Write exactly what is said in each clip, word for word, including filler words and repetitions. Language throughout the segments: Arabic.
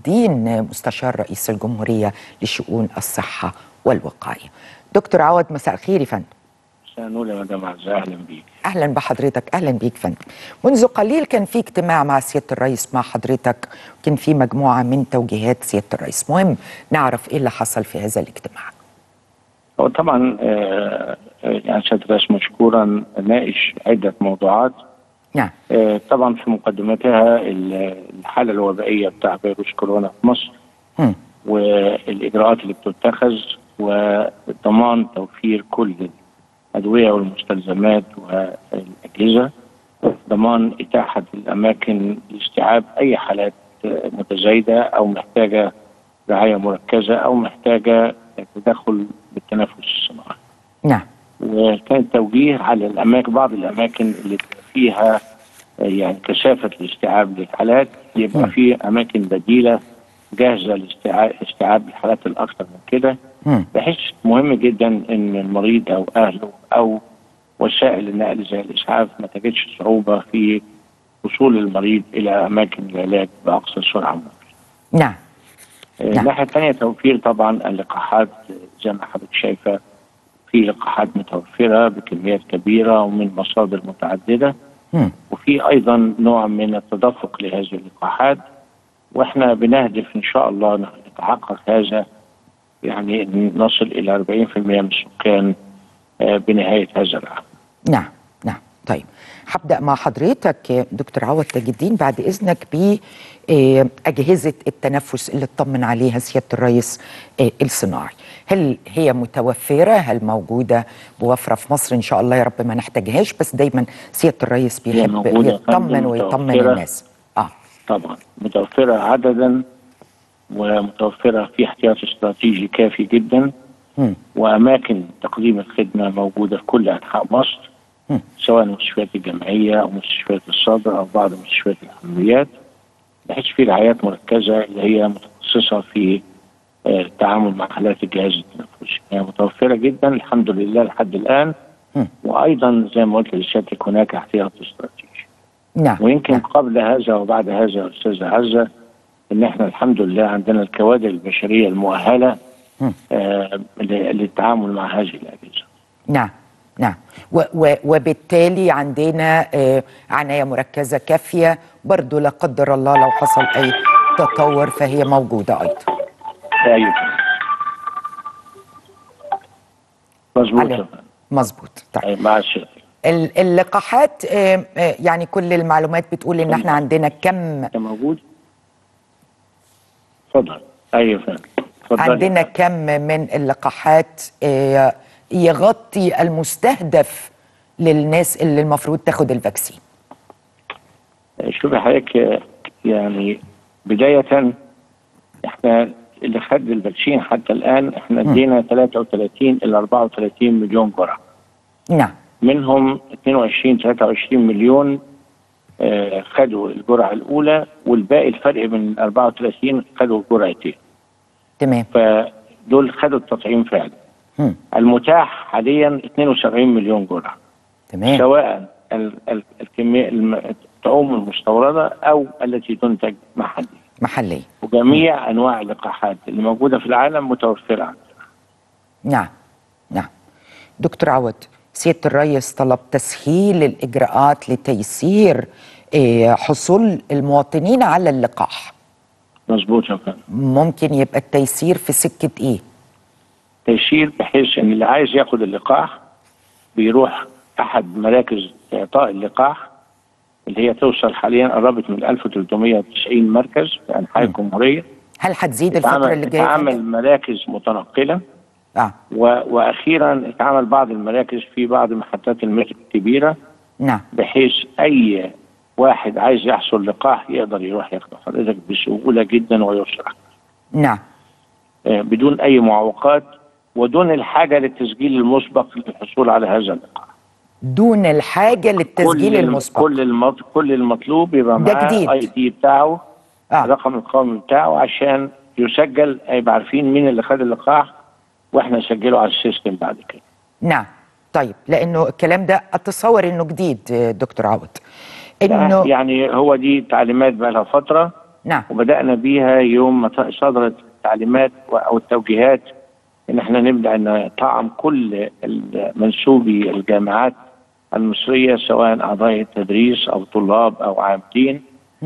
الدين مستشار رئيس الجمهورية لشؤون الصحة والوقاية. دكتور عوض، مساء الخير يا فندم. مساء النور يا مدام عزة، اهلا بيك. اهلا بحضرتك. اهلا بيك فندم. منذ قليل كان في اجتماع مع سيادة الرئيس مع حضرتك، وكان في مجموعة من توجيهات سيادة الرئيس. مهم نعرف ايه اللي حصل في هذا الاجتماع. هو طبعا آه يعني سيادة الرئيس مشكورا ناقش عدة موضوعات. نعم. آه طبعا في مقدمتها الحالة الوبائية بتاع فيروس كورونا في مصر، م. والإجراءات اللي بتتخذ وضمان توفير كل الأدوية والمستلزمات والأجهزة، ضمان إتاحة الأماكن لاستيعاب أي حالات متزايدة أو محتاجة رعاية مركزة أو محتاجة تدخل بالتنفس الصناعي. نعم. وكان توجيه على الأماكن، بعض الأماكن اللي فيها يعني كثافة الاستيعاب للحالات يبقى في أماكن بديلة جاهزة لاستيعاب الحالات الأكثر من كده، بحيث مهم جدا إن المريض أو أهله أو وسائل النقل زي الإسعاف ما تجدش صعوبة في وصول المريض إلى أماكن العلاج بأقصى سرعة ممكنة. نعم. الناحية الثانية توفير طبعا اللقاحات، زي ما حضرتك شايفة في لقاحات متوفرة بكميات كبيرة ومن مصادر متعددة، م. وفي أيضا نوع من التدفق لهذه اللقاحات، واحنا بنهدف إن شاء الله نتحقق هذا، يعني نصل إلى أربعين بالمئة من السكان بنهاية هذا العام. نعم نعم. طيب هبدأ مع حضرتك دكتور عوض تاج الدين بعد إذنك بأجهزة التنفس اللي اطمن عليها سيادة الرئيس الصناعي. هل هي متوفرة؟ هل موجودة بوفرة في مصر؟ إن شاء الله يا رب ما نحتاجهاش، بس دايما سيادة الرئيس بيحب يطمن ويطمن الناس. آه. طبعا متوفرة عددا، ومتوفرة في احتياط استراتيجي كافي جدا، م. وأماكن تقديم الخدمة موجودة في كل أنحاء مصر، م. سواء المستشفيات الجامعية أو مستشفيات الصدر أو بعض مستشفيات الحمويات، بحيث في رعايات مركزة اللي هي متخصصة في التعامل مع حالات الجهاز التنفسي. يعني متوفرة جدا الحمد لله لحد الآن، م. وأيضا زي ما قلت لسيادتك هناك احتياط استراتيجي. نعم. ويمكن نعم. قبل هذا وبعد هذا يا أستاذة عزة إن احنا الحمد لله عندنا الكوادر البشرية المؤهلة آه للتعامل مع هذه الأجهزة. نعم نعم. و و وبالتالي عندنا آه عناية مركزة كافية، برضو لا قدر الله لو حصل أي تطور فهي موجودة أيضا. أيوة مظبوط. مظبوط. طيب مع الشركة. اللقاحات آه آه يعني كل المعلومات بتقول إن احنا عندنا كم موجود. اتفضل. أيوة فندم. عندنا كم من اللقاحات آه يغطي المستهدف للناس اللي المفروض تاخد الفاكسين؟ شوفي حضرتك، يعني بداية احنا اللي خد الفاكسين حتى الآن احنا ادينا ثلاثة وثلاثين إلى أربعة وثلاثين مليون جرعة. نعم. منهم اثنين وعشرين ثلاثة وعشرين مليون آه خدوا الجرعة الأولى، والباقي الفرق من أربعة وثلاثين خدوا جرعتين. تمام. فدول خدوا التطعيم فعلا. م. المتاح حاليا اثنين وسبعين مليون جرعة. تمام. سواء الكمية الطعوم المستوردة أو التي تنتج محليا. محليا. وجميع م. أنواع اللقاحات اللي موجودة في العالم متوفرة عندنا. نعم نعم. دكتور عوض، سيادة الرئيس طلب تسهيل الإجراءات لتيسير حصول المواطنين على اللقاح. مظبوط يا فندم. ممكن يبقى التيسير في سكة إيه؟ تيسير بحيث إن اللي عايز ياخد اللقاح بيروح أحد مراكز إعطاء اللقاح اللي هي توصل حاليا قربت من ألف وثلاثمئة وتسعين مركز في أنحاء الجمهورية. هل هتزيد الفترة اللي جاية؟ اتعمل مراكز متنقلة. آه. واخيرا اتعمل بعض المراكز في بعض محطات المترو الكبيره. نعم. بحيث اي واحد عايز يحصل لقاح يقدر يروح ياخده حضرتك بسهوله جدا ويسرع. نعم. آه بدون اي معوقات ودون الحاجه للتسجيل المسبق للحصول على هذا اللقاح. دون الحاجه للتسجيل كل المسبق. كل المط... كل المطلوب يبقى معاه اي دي بتاعه، آه. الرقم القومي بتاعه عشان يسجل، يبقى عارفين مين اللي خد اللقاح واحنا نسجله على السيستم بعد كده. نعم. طيب لانه الكلام ده اتصور انه جديد دكتور عوض، انه يعني هو دي تعليمات بقى لها فتره، نعم. وبدانا بيها يوم ما صدرت التعليمات او التوجيهات ان احنا نبدا نطعم كل منسوبي الجامعات المصريه سواء اعضاء التدريس او طلاب او عاملين،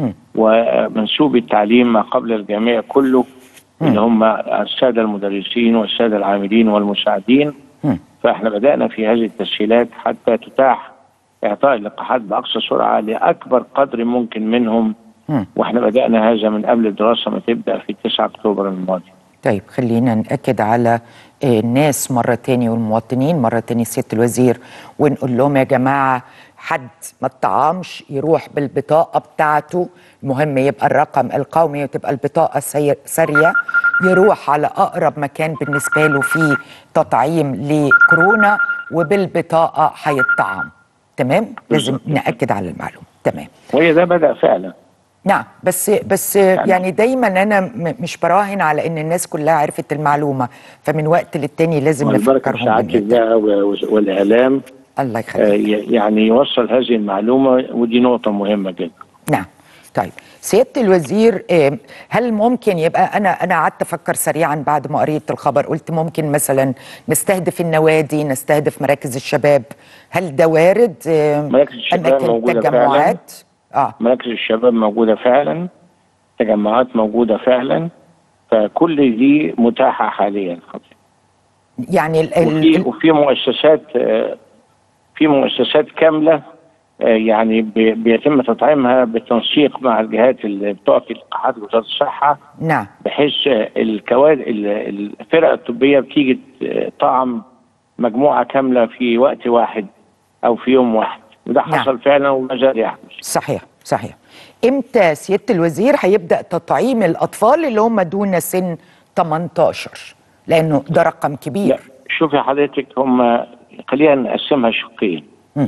ومنسوبي التعليم ما قبل الجامعه كله اللي هم الساده المدرسين والساده العاملين والمساعدين. م. فاحنا بدانا في هذه التسهيلات حتى تتاح اعطاء اللقاحات باقصى سرعه لاكبر قدر ممكن منهم. م. واحنا بدانا هذا من قبل الدراسه ما تبدا في تسعة أكتوبر الماضي. طيب خلينا نأكد على الناس مرة تاني والمواطنين مرة تاني سيادة الوزير، ونقول لهم يا جماعة حد ما اتطعمش يروح بالبطاقة بتاعته، المهم يبقى الرقم القومي وتبقى البطاقة سارية، يروح على أقرب مكان بالنسبة له فيه تطعيم لكورونا وبالبطاقة هيتطعم. تمام؟ لازم نأكد على المعلومة. تمام. وهي ده بدأ فعلا. نعم، بس بس يعني, يعني دايما انا مش براهن على ان الناس كلها عرفت المعلومه، فمن وقت للتاني لازم نفكرهم ساعات ده والاعلام الله يخليك آه يعني يوصل هذه المعلومه، ودي نقطه مهمه جدا. نعم. طيب سياده الوزير، هل ممكن يبقى انا انا قعدت افكر سريعا بعد ما قريت الخبر، قلت ممكن مثلا نستهدف النوادي، نستهدف مراكز الشباب، هل ده وارد؟ مراكز الشباب موجوده فعلا. اه مراكز الشباب موجوده فعلا، تجمعات موجوده فعلا، فكل دي متاحه حاليا. يعني ال وفي وفي مؤسسات في مؤسسات كامله يعني بيتم تطعيمها بالتنسيق مع الجهات اللي بتعطي لقاحات وزاره الصحه. نعم. بحيث الكوادر الفرق الطبيه بتيجي طعم مجموعه كامله في وقت واحد او في يوم واحد، وده حصل. نعم. فعلا وما زال يحدث. صحيح صحيح. امتى سياده الوزير هيبدا تطعيم الاطفال اللي هم دون سن ثمانية عشر؟ لانه ده رقم كبير. لا شوفي حضرتك، هم خلينا نقسمها شقين.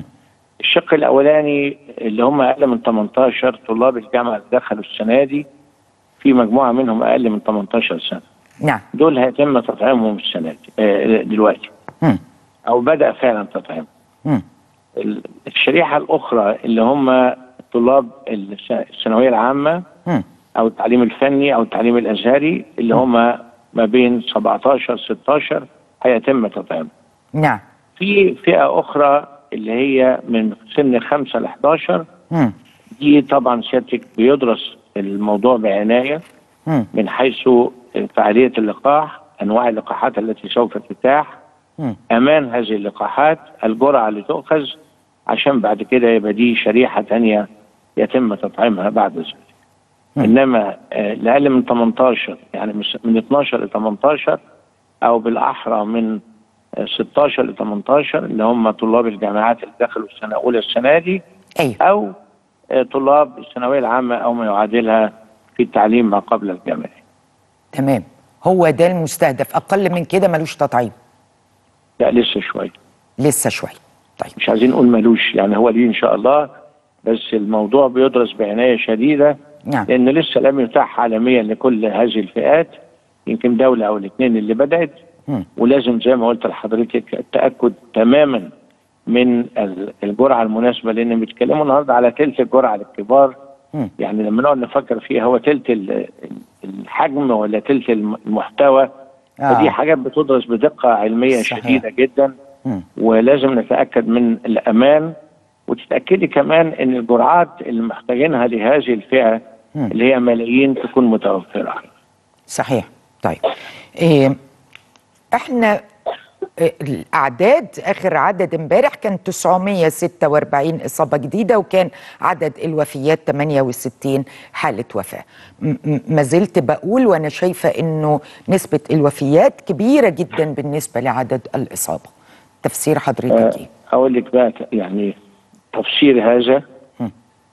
الشق الاولاني اللي هم اقل من ثمانية عشر، طلاب الجامعه اللي دخلوا السنه دي، في مجموعه منهم اقل من ثمانية عشر سنه. نعم. دول هيتم تطعيمهم السنه دي آه دلوقتي. م. او بدا فعلا تطعيمهم. الشريحه الاخرى اللي هم طلاب الثانويه العامه م. او التعليم الفني او التعليم الازهري اللي هم ما بين سبعة عشر ستة عشر هيتم تطعيمهم. نعم. في فئه اخرى اللي هي من سن خمسة ل إحدى عشر. م. دي طبعا سيادتك بيدرس الموضوع بعنايه م. من حيث فعاليه اللقاح، انواع اللقاحات التي سوف تتاح، م. امان هذه اللقاحات، الجرعه اللي تؤخذ، عشان بعد كده يبقى دي شريحه ثانيه يتم تطعيمها بعد ذلك. انما الاقل من ثمانية عشر يعني من اثني عشر ل ثمانية عشر، او بالاحرى من ستة عشر ل ثمانية عشر اللي هم طلاب الجامعات اللي دخلوا السنه الاولى السنه دي. أيوه. او طلاب الثانويه العامه او ما يعادلها في التعليم ما قبل الجامعي. تمام، هو ده المستهدف. اقل من كده ملوش تطعيم؟ لا لسه شويه. لسه شويه. طيب مش عايزين نقول ملوش، يعني هو ليه ان شاء الله، بس الموضوع بيدرس بعنايه شديده. نعم. لان لسه لم يتاح عالميا لكل هذه الفئات، يمكن دوله او الاثنين اللي بدات. م. ولازم زي ما قلت لحضرتك التاكد تماما من الجرعه المناسبه، لان بيتكلموا النهارده على ثلث الجرعه للكبار. م. يعني لما نقعد نفكر فيها هو ثلث الحجم ولا ثلث المحتوى. آه. فدي حاجات بتدرس بدقه علميه صحيح. شديده جدا. م. ولازم نتاكد من الامان، وتتاكدي كمان ان الجرعات اللي محتاجينها لهذه الفئه م. اللي هي ملايين تكون متوفره. صحيح. طيب إيه احنا الاعداد، اخر عدد امبارح كان تسعمائة وستة وأربعين اصابه جديده، وكان عدد الوفيات ثمانية وستين حاله وفاه. ما زلت بقول وانا شايفه انه نسبه الوفيات كبيره جدا بالنسبه لعدد الاصابه. تفسير حضرتك ايه؟ اقول لك بقى يعني تفسير هذا. م.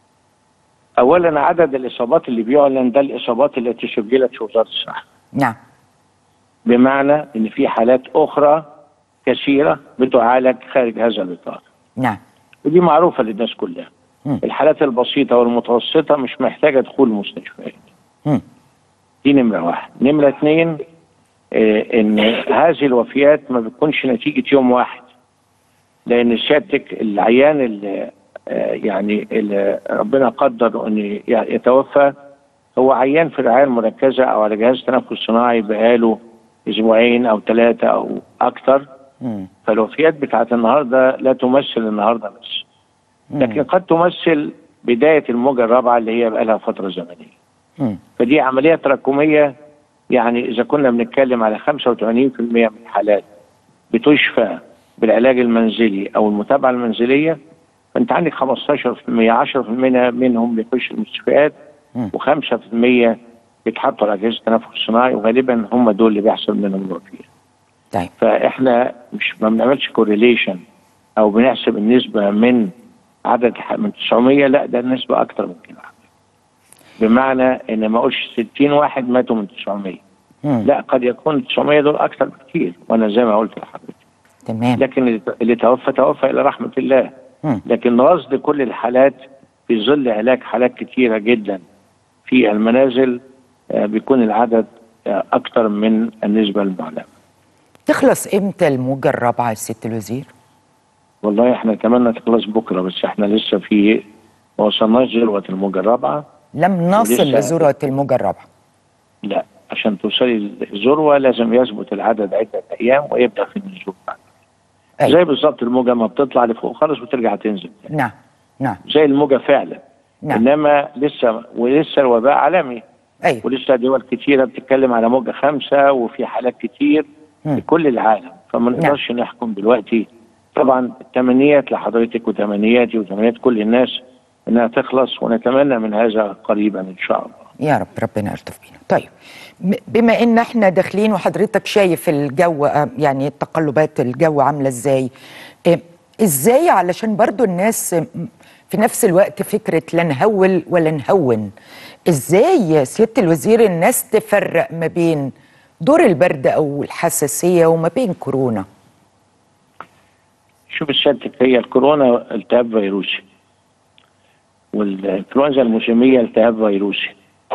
اولا عدد الاصابات اللي بيعلن ده الاصابات التي سجلت في وزاره الصحه. نعم. بمعنى ان في حالات اخرى كثيره بتعالج خارج هذا الاطار. نعم. ودي معروفه للناس كلها. م. الحالات البسيطه والمتوسطه مش محتاجه دخول مستشفيات. م. دي نمره واحد. نمره اثنين، إيه ان هذه الوفيات ما بتكونش نتيجه يوم واحد. لان سيادتك العيان اللي آه يعني اللي ربنا قدر ان يتوفى هو عيان في الرعايه المركزه او على جهاز تنفس صناعي بقاله اسبوعين او ثلاثه او اكثر، فالوفيات بتاعت النهارده لا تمثل النهارده بس، لكن قد تمثل بدايه الموجه الرابعه اللي هي بقى لها فتره زمنيه. فدي عمليه تراكميه، يعني اذا كنا بنتكلم على خمسة وثمانين بالمئة من الحالات بتشفى بالعلاج المنزلي او المتابعه المنزليه، فانت عندك خمستاشر بالمئة عشرة بالمئة منهم بيخشوا المستشفيات وخمسة بالمئة بيتحطوا على اجهزه التنفس الصناعي، وغالبا هم دول اللي بيحصل منهم الوفيات. طيب فاحنا مش ما بنعملش كورليشن او بنحسب النسبه من عدد من تسعمية، لا ده النسبه اكتر من كده، بمعنى ان ما اقولش ستين واحد ماتوا من تسعمية، لا قد يكون تسعمية دول اكثر بكثير، وانا زي ما قلت لحضرتك تمام. لكن اللي توفى توفى الى رحمه الله. مم. لكن رصد كل الحالات في ظل علاج حالات كثيره جدا في المنازل آه بيكون العدد آه اكثر من النسبه المعلنه. تخلص امتى الموجه الرابعه يا سياده الوزير؟ والله احنا نتمنى تخلص بكره، بس احنا لسه في ما وصلناش ذروه الموجه الرابعه. لم نصل لذروه الموجه الرابعه. لا، عشان توصلي للذروه لازم يثبت العدد عده ايام ويبدا في النزول بعد. أيوة. زي بالظبط الموجه ما بتطلع لفوق خالص وترجع تنزل. نعم نعم. زي الموجه فعلا. نعم. انما لسه ولسه الوباء عالمي. ايوه. ولسه دول كتيره بتتكلم على موجه خمسه وفي حالات كتير م. في كل العالم، فما نقدرش نعم. نحكم دلوقتي. طبعا التمنيات لحضرتك وتمنياتي وتمنيات كل الناس انها تخلص، ونتمنى من هذا قريبا ان شاء الله. يا رب ربنا يلطف بينا. طيب بما ان احنا داخلين وحضرتك شايف الجو، يعني تقلبات الجو عامله ازاي، ازاي علشان برضو الناس في نفس الوقت فكره لا نهول ولا نهون، ازاي سياده الوزير الناس تفرق ما بين دور البرد او الحساسيه وما بين كورونا؟ شوف سيادتك، هي الكورونا التهاب فيروسي والانفلونزا الموسميه التهاب فيروسي،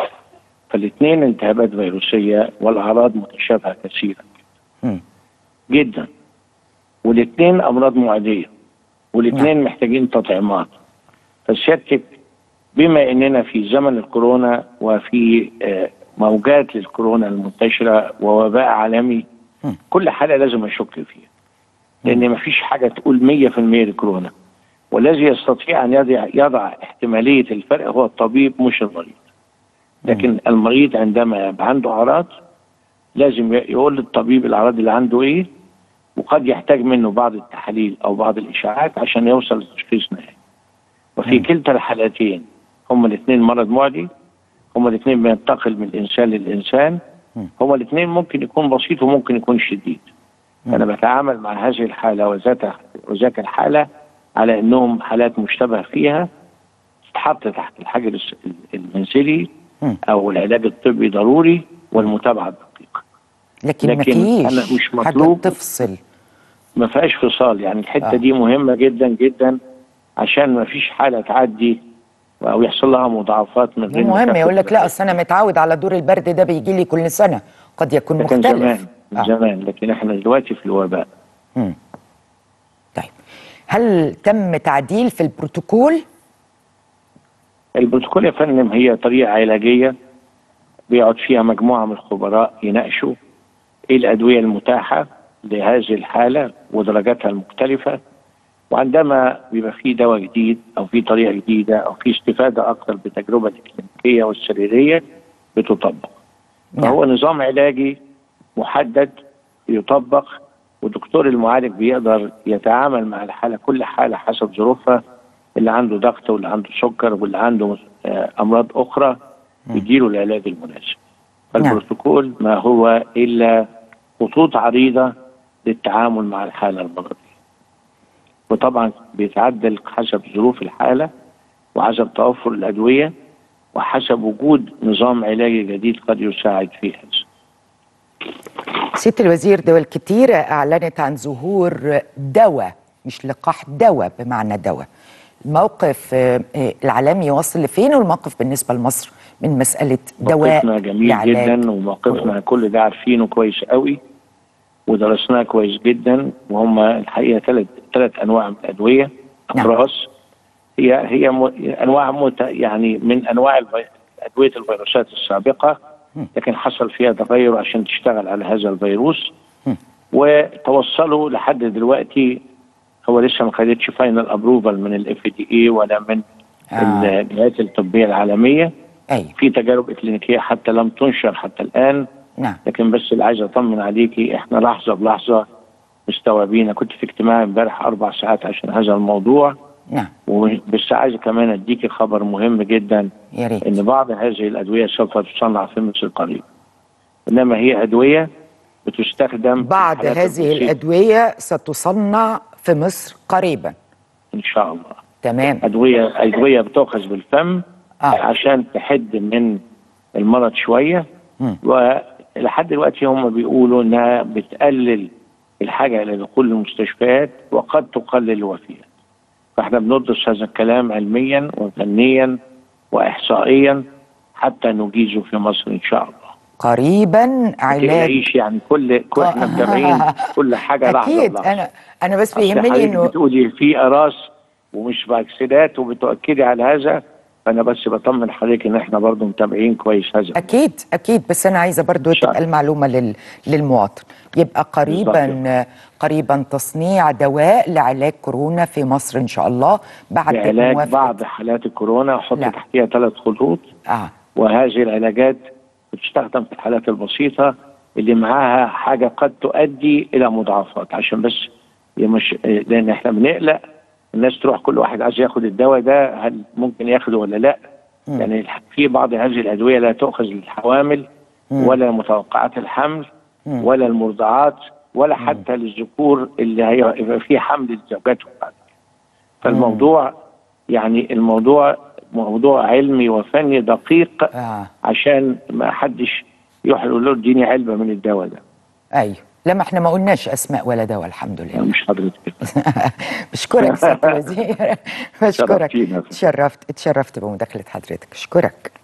فالاثنين التهابات فيروسيه والاعراض متشابهه كثيرا م. جدا، والاثنين امراض معديه، والاثنين م. محتاجين تطعيمات. فسيادتك بما اننا في زمن الكورونا وفي موجات للكورونا المنتشره ووباء عالمي، م. كل حاله لازم اشك فيها، لان ما فيش حاجه تقول مية بالمية للكورونا، والذي يستطيع ان يضع, يضع احتماليه الفرق هو الطبيب مش المريض. لكن المريض عندما يبقى عنده اعراض لازم يقول للطبيب الاعراض اللي عنده ايه، وقد يحتاج منه بعض التحاليل او بعض الاشاعات عشان يوصل لتشخيص نهائي. وفي م. كلتا الحالتين هما الاثنين مرض معدي، هما الاثنين بينتقل من الانسان للانسان، هما الاثنين ممكن يكون بسيط وممكن يكون شديد. م. انا بتعامل مع هذه الحاله وذات وذاك الحاله على انهم حالات مشتبه فيها تتحط تحت الحجر المنزلي او العلاج الطبي ضروري والمتابعه الدقيقه. لكن, لكن ما فيش أنا مش مطلوب حاجه تفصل، ما فيهاش فصال، يعني الحته آه. دي مهمه جدا جدا عشان ما فيش حاله تعدي او يحصل لها مضاعفات من غير مهم. يقول لك لا اصل انا متعود على دور البرد ده بيجي لي كل سنه، قد يكون لكن مختلف. زمان آه. زمان، لكن احنا دلوقتي في الوباء. امم طيب هل تم تعديل في البروتوكول؟ البروتوكول يا فندم هي طريقه علاجيه بيقعد فيها مجموعه من الخبراء يناقشوا ايه الادويه المتاحه لهذه الحاله ودرجاتها المختلفه، وعندما بيبقى في دواء جديد او في طريقه جديده او في استفاده اكثر بالتجربه الكلينيكيه والسريريه بتطبق. فهو نظام علاجي محدد يطبق، والدكتور المعالج بيقدر يتعامل مع الحاله كل حاله حسب ظروفها، اللي عنده ضغط واللي عنده سكر واللي عنده امراض اخرى يديله العلاج المناسب. فالبروتوكول ما هو الا خطوط عريضه للتعامل مع الحاله المرضيه، وطبعا بيتعدل حسب ظروف الحاله وحسب توفر الادويه وحسب وجود نظام علاجي جديد قد يساعد في هذا. سيادة الوزير، دول كتيرة أعلنت عن ظهور دواء، مش لقاح، دواء بمعنى دواء. الموقف العالمي واصل لفين، والموقف بالنسبة لمصر من مسألة دواء؟ موقفنا جميل جدا، وموقفنا كل ده عارفينه كويس قوي ودرسناه كويس جدا، وهم الحقيقة ثلاث ثلاث أنواع من الأدوية أقراص. هي هي انواع مت يعني من انواع ادويه الفيروسات السابقه، لكن حصل فيها تغير عشان تشتغل على هذا الفيروس. وتوصلوا لحد دلوقتي هو لسه ما خدتش فاينل ابروفال من الاف دي اي ولا من آه. الجهات الطبيه العالميه. أيوة. في تجارب اكلينيكيه حتى لم تنشر حتى الان. نعم. لكن بس اللي عايز اطمن عليكي احنا لحظه بلحظه مستوعبين. كنت في اجتماع امبارح اربع ساعات عشان هذا الموضوع. نعم. وبس عايز كمان اديكي خبر مهم جدا، يا ريت. ان بعض هذه الادويه سوف تصنع في مصر قريبا، انما هي ادويه بتستخدم. بعض هذه الادويه ستصنع في مصر قريبا ان شاء الله. تمام. ادويه ادويه بتؤخذ بالفم آه. عشان تحد من المرض شويه. م. ولحد دلوقتي هم بيقولوا انها بتقلل الحاجه الى دخول المستشفيات وقد تقلل الوفيات. فاحنا بندرس هذا الكلام علميا وفنيا واحصائيا حتى نجيزه في مصر ان شاء الله قريبا. علاج يعني كل كل احنا متابعين كل حاجه لحظه اكيد. انا انا بس بيهمني انه بتقولي في اراس ومش فاكسينات وبتؤكدي على هذا، فانا بس بطمن حضرتك ان احنا برضو متابعين كويس هذا. اكيد اكيد، بس انا عايزه برضو تبقى المعلومه لل... للمواطن. يبقى قريبا بالضبط. قريبا تصنيع دواء لعلاج كورونا في مصر ان شاء الله بعد علاج موافقة. بعض حالات الكورونا حط تحتيها ثلاث خطوط. اه وهذه العلاجات بتستخدم في الحالات البسيطه اللي معاها حاجه قد تؤدي الى مضاعفات، عشان بس مش لان احنا بنقلق الناس تروح كل واحد عايز ياخد الدواء ده هل ممكن ياخده ولا لا. م. يعني في بعض هذه الادويه لا تؤخذ للحوامل م. ولا متوقعات الحمل م. ولا المرضعات ولا م. حتى للذكور اللي هيبقى في حمل لزوجاتهم. فالموضوع م. يعني الموضوع موضوع علمي وفني دقيق. آه. عشان ما حدش يروح يقول له اديني علبه من الدواء ده. ايوه. لا ما احنا ما قلناش اسماء ولا دواء الحمد لله. مش حضرتك. بشكرك سيادة الوزير. بشكرك. اتشرفت اتشرفت بمداخله حضرتك. اشكرك.